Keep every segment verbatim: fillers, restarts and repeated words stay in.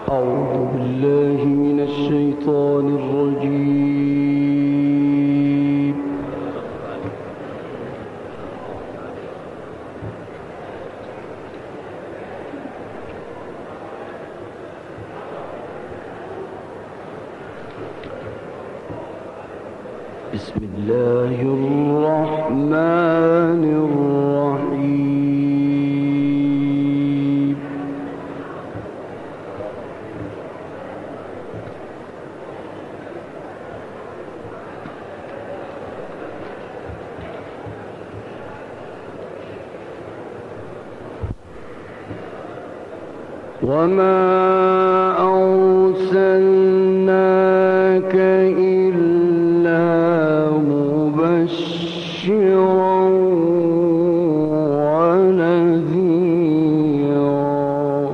أعوذ بالله من الشيطان الرجيم. بسم الله الرحمن الرحيم. وما أرسلناك إلا مبشرا ونذيرا.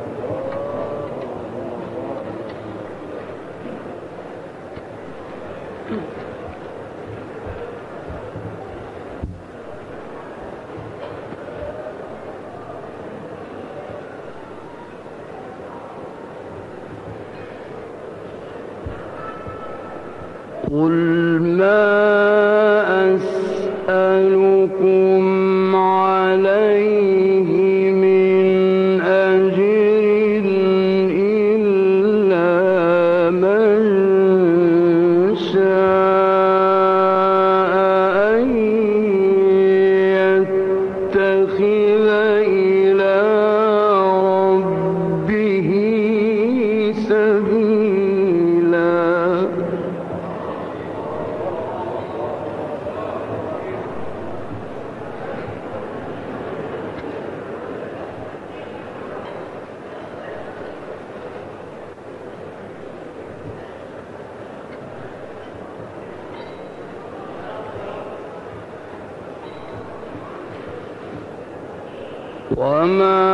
قل ما أسألكم عليه من أجر إلا من شاء أن يتخذ إلى ربه سبيلا. وما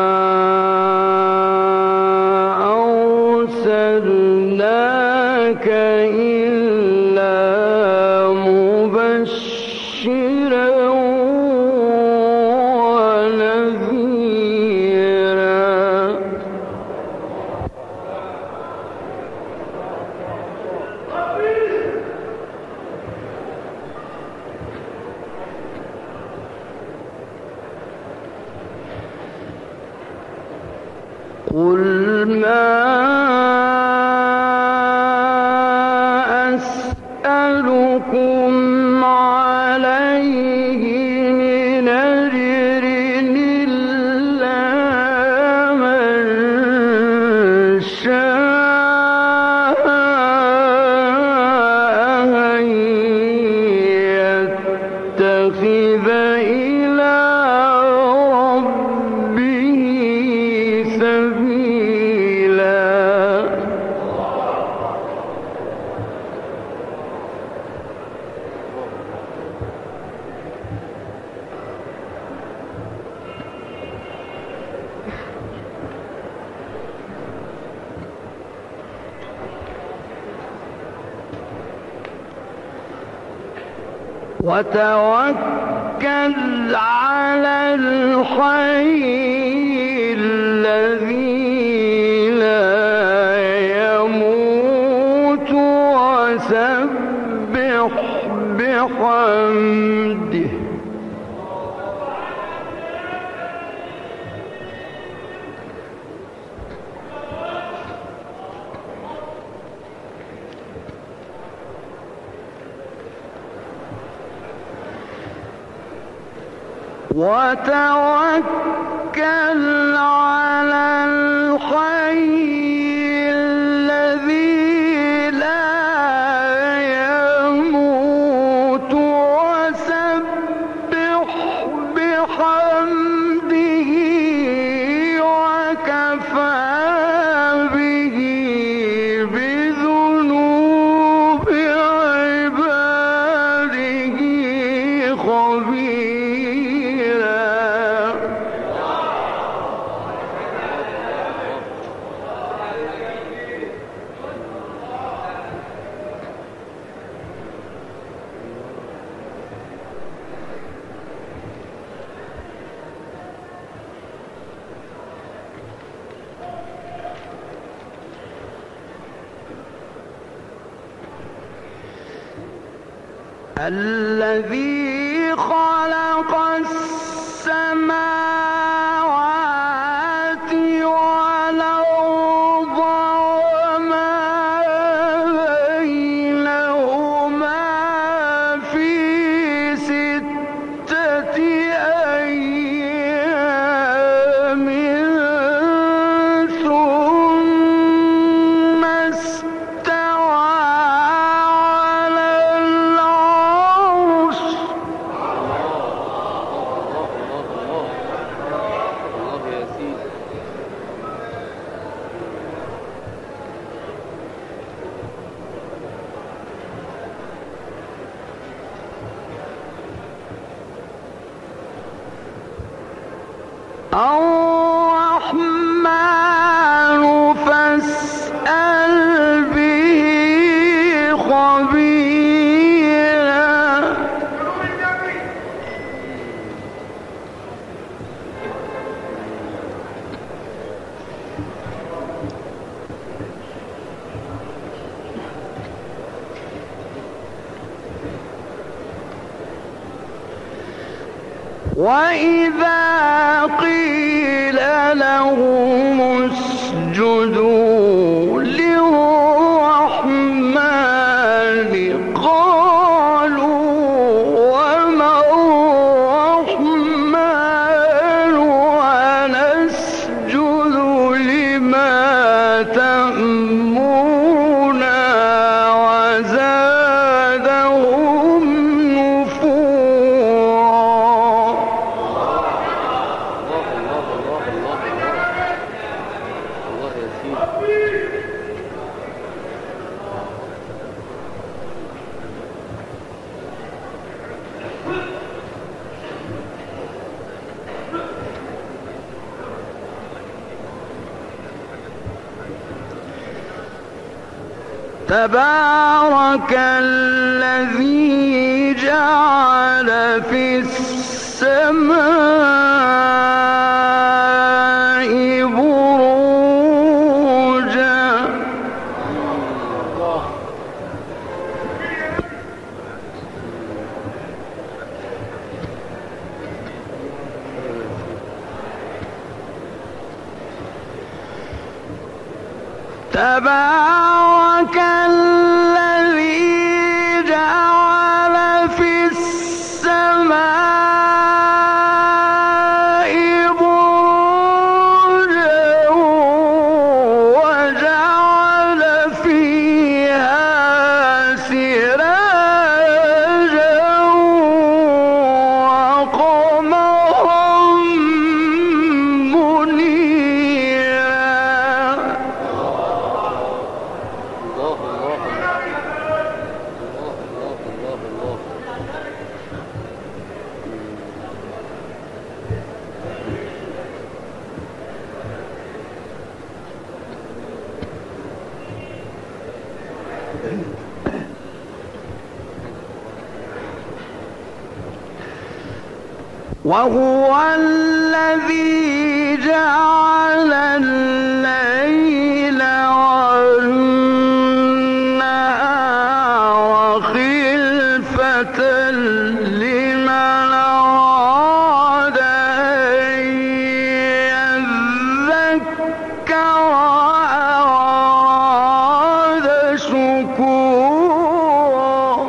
أرسلناك إلا مبشرا ونذيرا. قل ما أسألكم عليه من أجر إلا من شاء أن يتخذ إلى ربه سبيلا. وتوكل على الحي الذي لا يموت وسبح بحمده. وتوكل على الحي الذي لا يموت وسبح بحمده وكفى به بذنوب عباده خبيرا. الذي خلق السماوات والأرض وما بينهما في ستة أيام ثم استوى على العرش. الرحمن فاسأل به خبيرا. وإذا قيل لهم اسجدوا للرحمن قالوا وما الرحمن ونسجد لما تأمرنا وزادهم نفورا. تبارك الذي جعل في السماء بروجا. تبارك الذي جعل في السماء بروجا وجعل فيها سراجا وقمرا منيرا. وهو الذي جعل الليل والنهار خلفة لمن أراد أن يذكر أراد شكورا.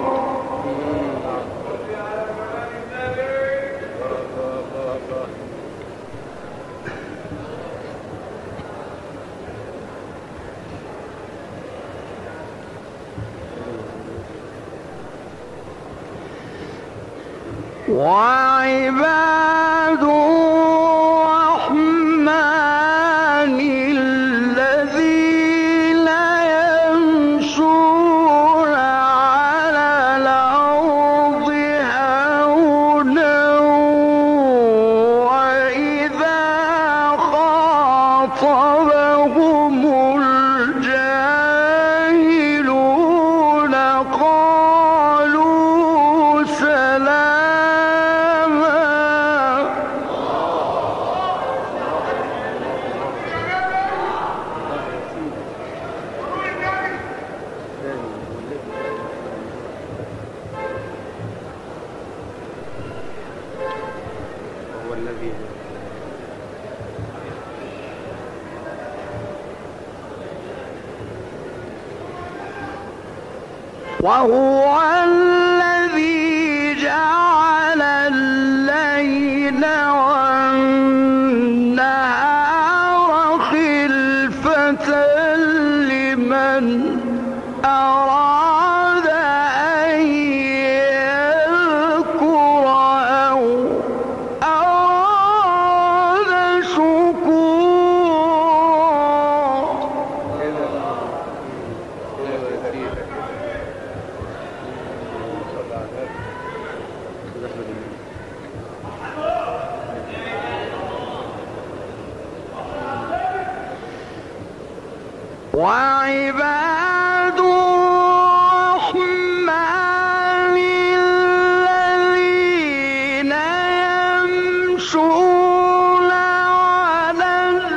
وعباد الرحمن الذين يمشون على الأرض هونا وإذا خاطبهم الجاهلون قالوا سلاما. وهو الذي جعل الليل والنهار خلفة لمن أراد أن يذكر أو أراد شكورا. وعباد الرحمن الذين يمشون على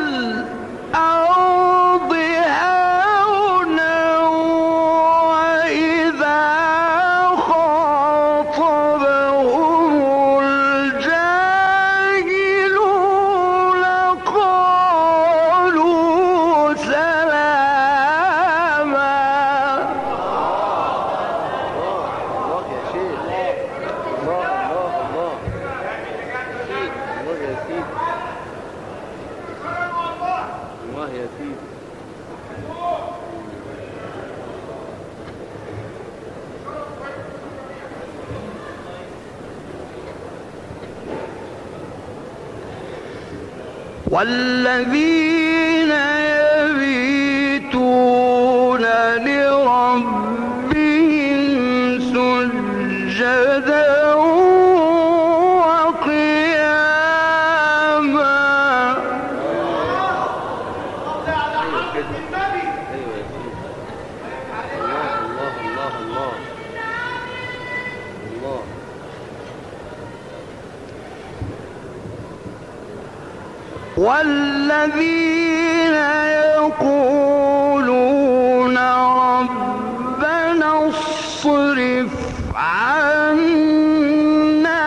الأرض هونا وإذا خاطبهم الجاهلون قالوا سلاما. الله يا شيخ، الله الله الله الله يا سيدي، الله يا سيدي. والذين يبيتون لربهم سجدا وقياما. ايوه يا سيدي، الله الله الله الله الله. والذين يقولون ربنا اصرف عنا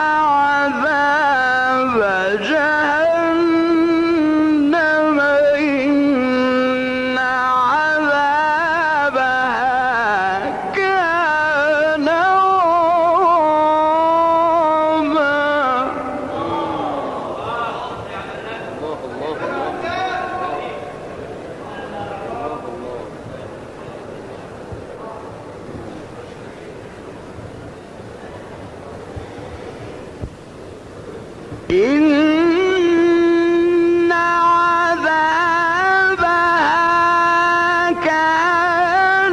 عذاب جهنم إن عذابها كان غراما. إن عذابها كان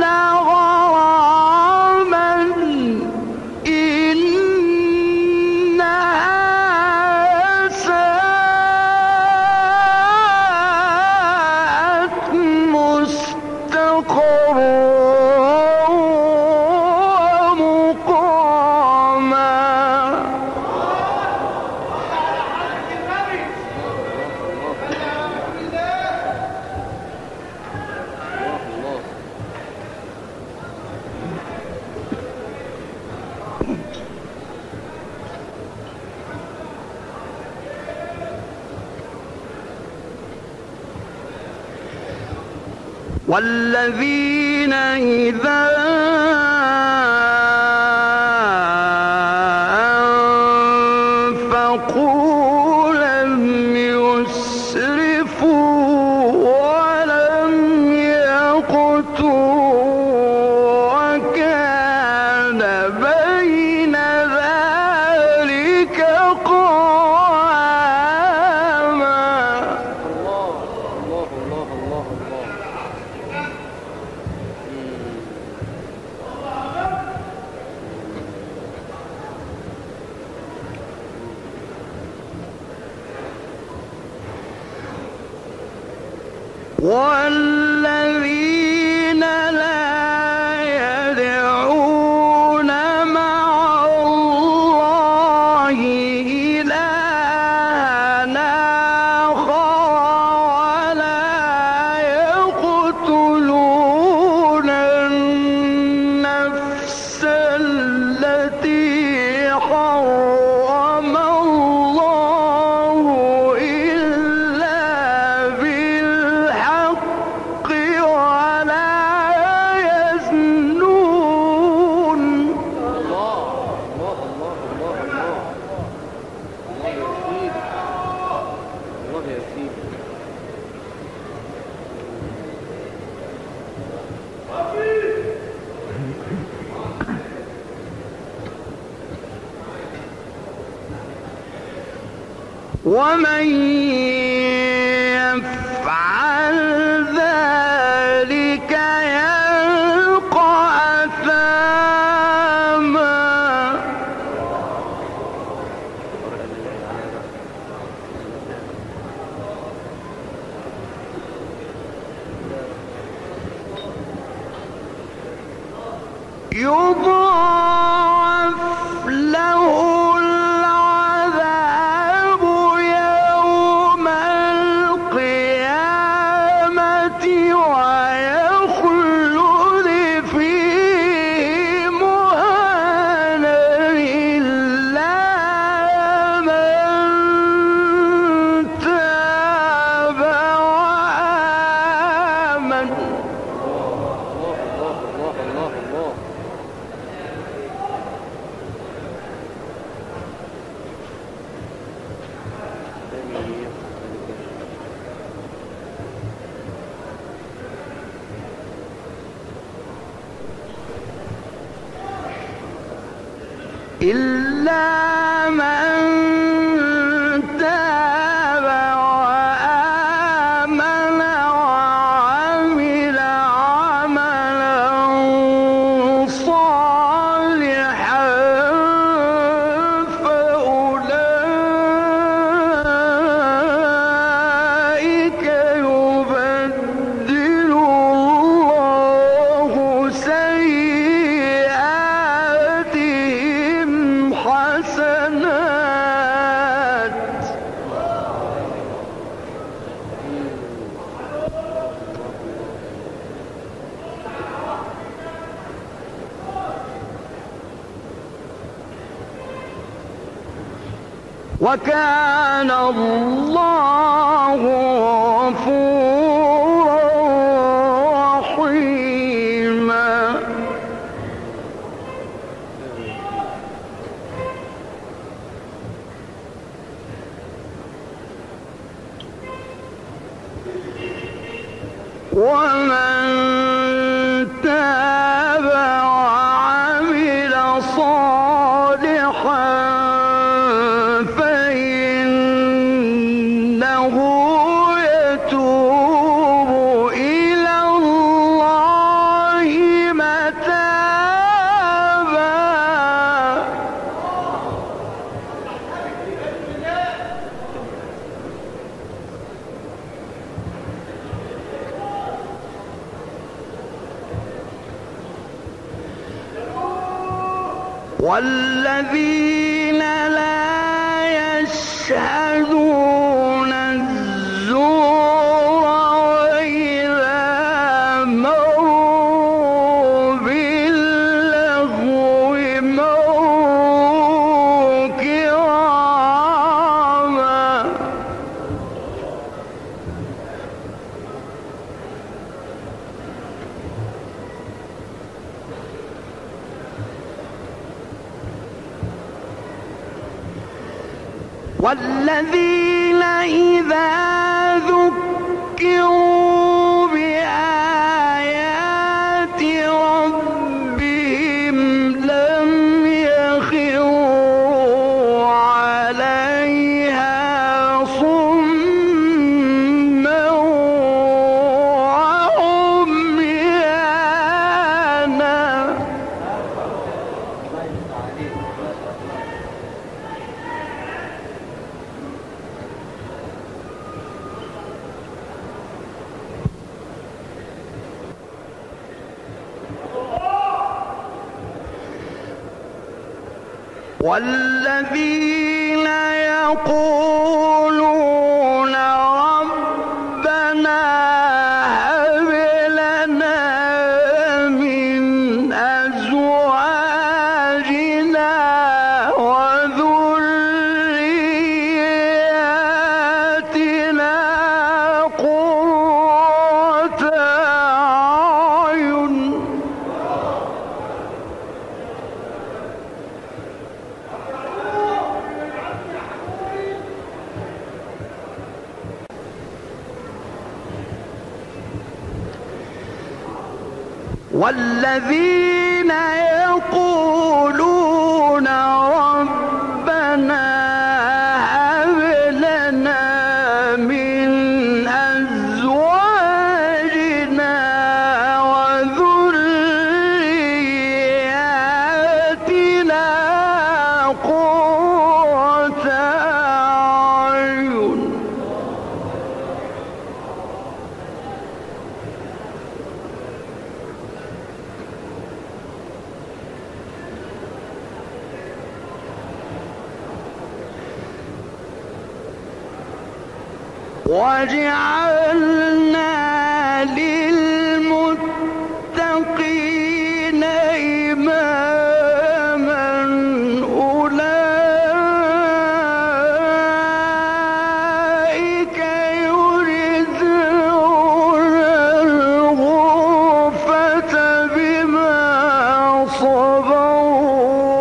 غراما إنها ساءت مستقرا ومقاما. والذين إذا أنفقوا لم يسرفوا ولم يقتروا وكان بين ذلك قواما. الله الله الله الله الله. والذين لا يدعون مع الله إلهًا آخر ولا يقتلون النفس التي حرم الله إلا بالحق ومن يفعل ذلك يلقى أثاما. يضاعف له العذاب يوم القيامة ويخلد فيه مهانا إلا من تاب وآمن. إلا من تاب وآمن وعمل عملا صالحا فأولئك يبدل الله سيئاتهم حسنات. وكان الله غفورا رحيما. ومن تاب وعمل صالحا فإنه يتوب إلى الله متابا. والذين لا يشهدون الزور وإذا مروا باللغو مروا كراما. والذين إذا ذكروا بآيات ربهم لم يخروا عليها صما وعميانا. والذين يقولون ربنا هب لنا من أزواجنا وذرياتنا قرة أعين. والذين يقولون ربنا هب لنا وجعلنا للمتقين إماما أولئك يجزون الغرفة بما صبروا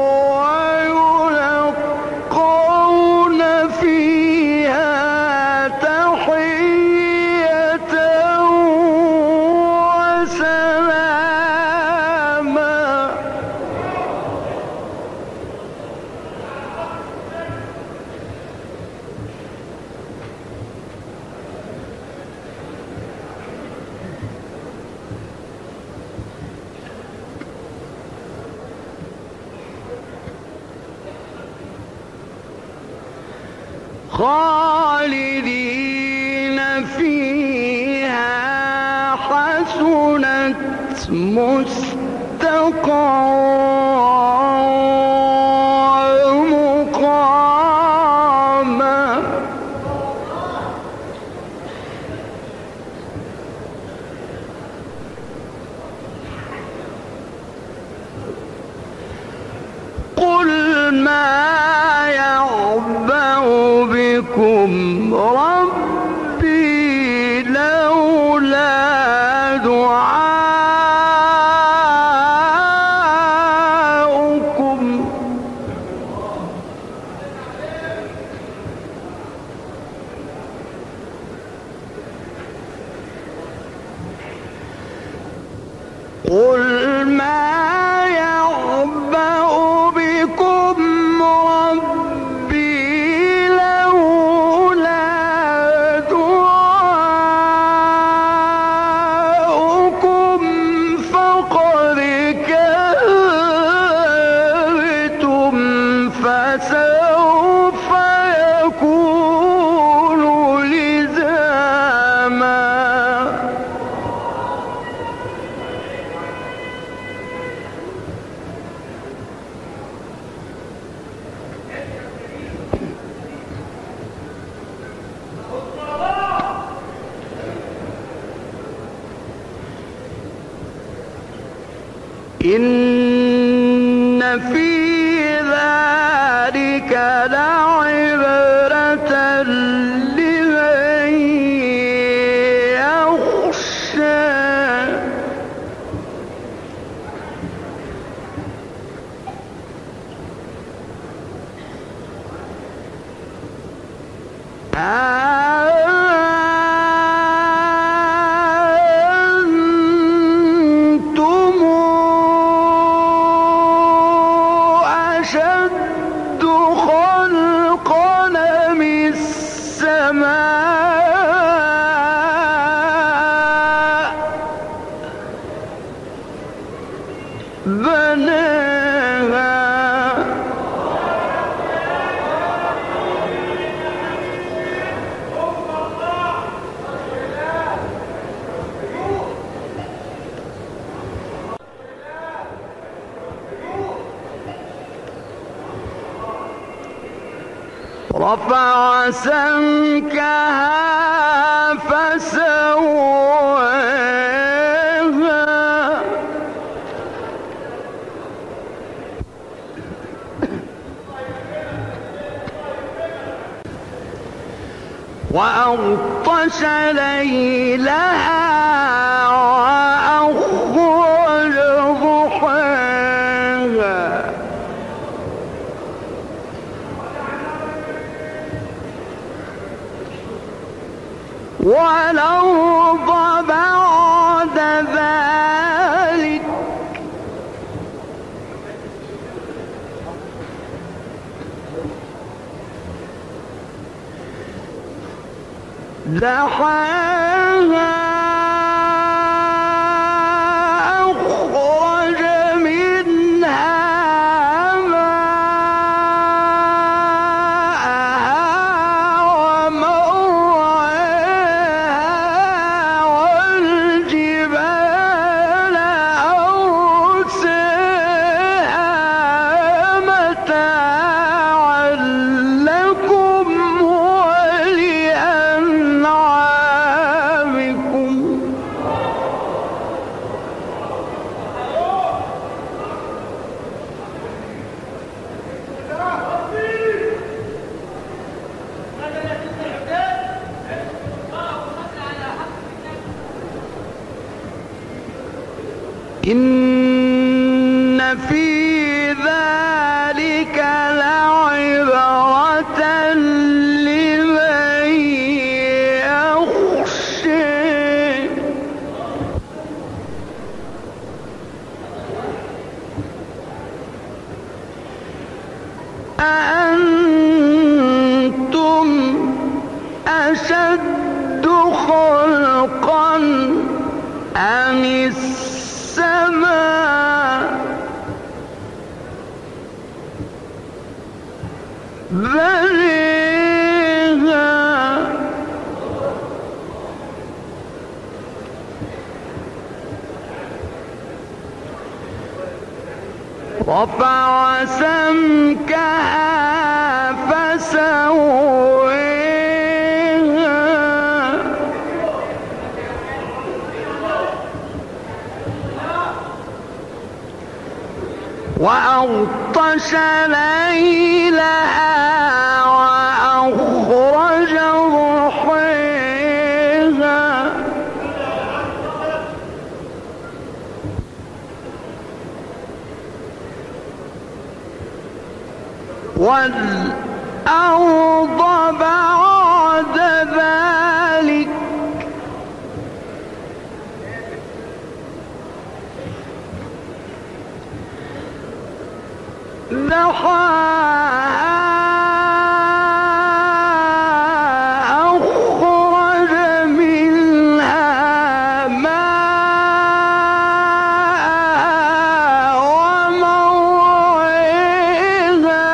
ويلقون فيها تحية وسلاما. خالدين فيها حسنت مستقرا مقاما. قل ما يعبأ بكم ربي لولا دعاؤكم. قل ما يعبأ بكم ربي لولا دعاؤكم فقد كذبتم فسوف يكون لزاما. إن في ذلك لعبرة لمن يخشى. أنتم أشد خلقا أم السماء بناها. رفع سمكها فسواها وأغطش ليلها وأخرج ضحاها. والأرض بعد ذلك دحاها أخرج منها متاعا لكم ولأنعامكم. إن في ذلك لعبرة لمن يخشى أأنتم أشد خلقا أم السماء بنيها رفع سمكها فسويها وأغطش ليلها وأخرج ضحيها والأرض بعد ذلك دحاها أخرج منها ماءها ومرعيها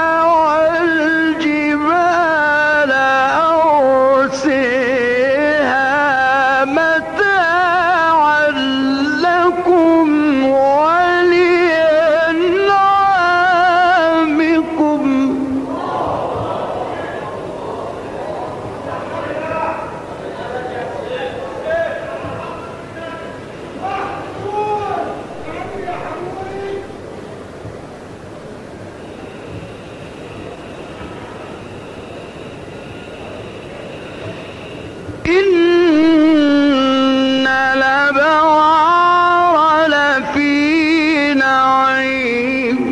والجبال أرسيها متاعا لكم ولأنعامكم إن الأبرار لفي نعيم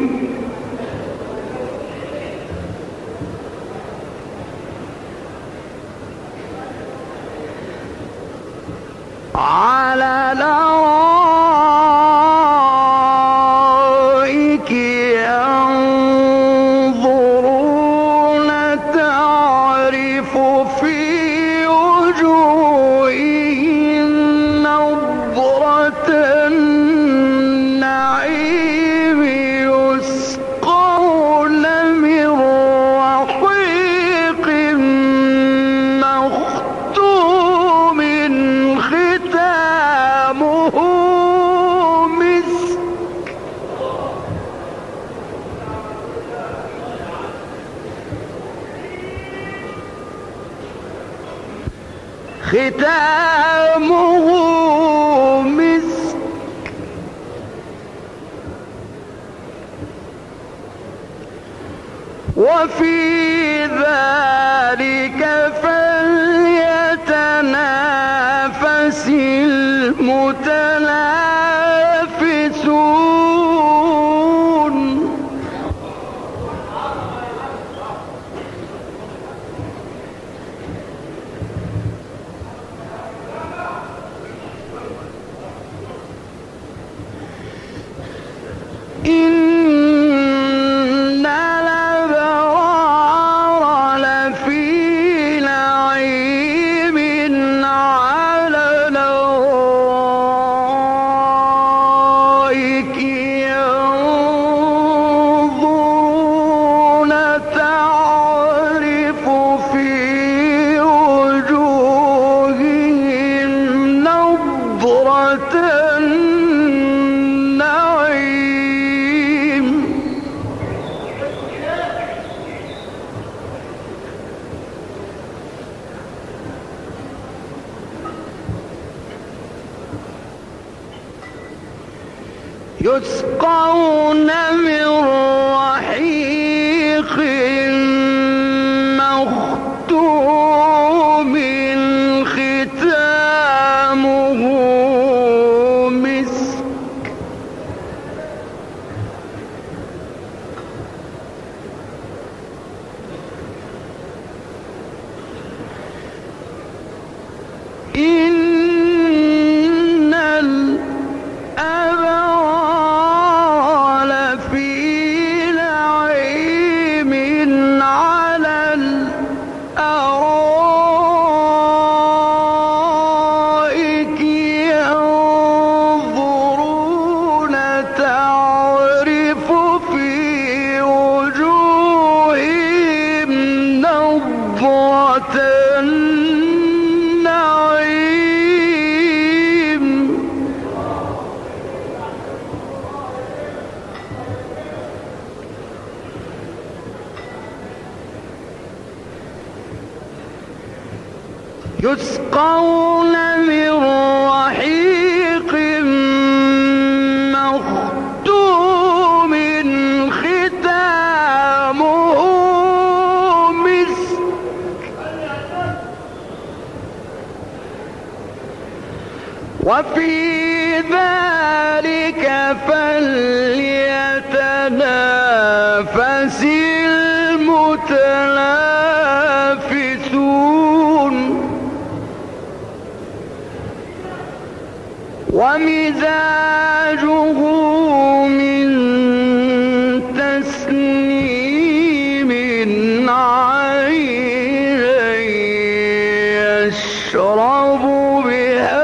على الأرائك ينظرون تعرف في وجوههم نضرة النعيم يسقون من رحيق مختوم ختامه مسك ختامه مسك وفي ذلك فليتنافس المتنافسون إن الأبرار لفي نعيم على الأرائك ينظرون تعرف في وجوههم نضرة النعيم يسقون من رحيق مختوم ختامه مسك يسقون من رحيق مختوم ختامه مسك وفي ذلك فليتنافس المتنافسون ومزاجه من تسنيم عينا يشرب بها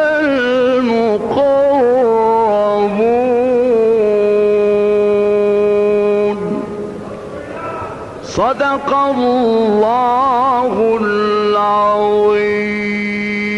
المقربون صدق الله العظيم.